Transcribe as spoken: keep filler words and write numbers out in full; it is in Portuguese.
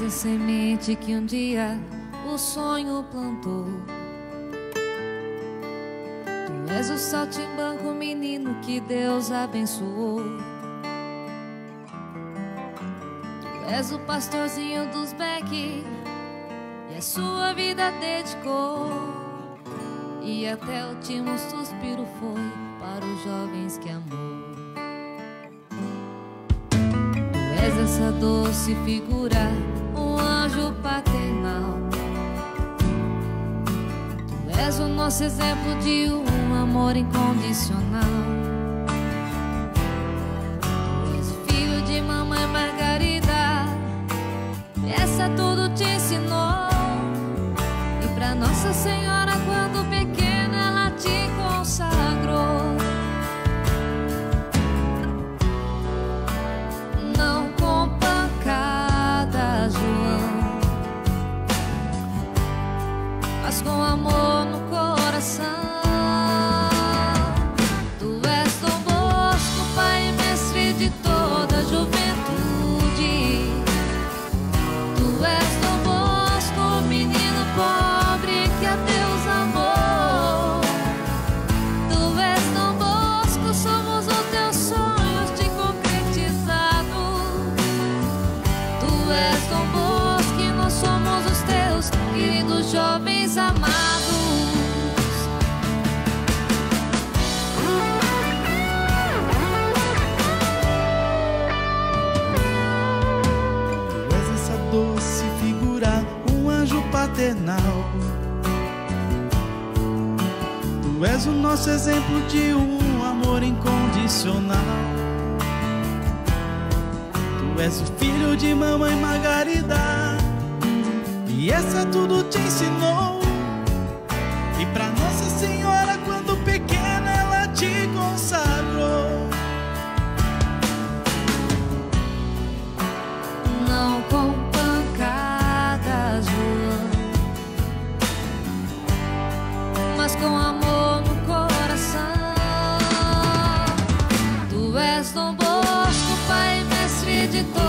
a semente que um dia o sonho plantou. Tu és o saltimbanco, menino que Deus abençoou. Tu és o pastorzinho dos Beck e a sua vida dedicou. E até o último suspiro foi para os jovens que amou. Tu és essa doce figura, um anjo paternal. Tu és o nosso exemplo de um amor incondicional. Tu és o filho de mamãe Margarida, essa tudo te ensinou. E pra Nossa Senhora, quando pequena, ela te consagrou. Não com pancada, João, mas com amor no coração. Tu és Dom Bosco, pai e mestre de toda a juventude. Tu és Dom Bosco, menino pobre que a Deus amou. Tu és Dom Bosco, somos os teus sonhos de concretizado. Tu és Dom Bosco e nós somos os teus queridos jovens amados. Tu és essa doce figura, um anjo paternal. Tu és o nosso exemplo de um amor incondicional. Tu és o filho de mamãe Margarida, e essa tudo te ensinou. E pra Nossa Senhora, quando pequena, ela te consagrou. Não com pancada, João, mas com amor no coração. Tu és Dom Bosco, pai e mestre de todos.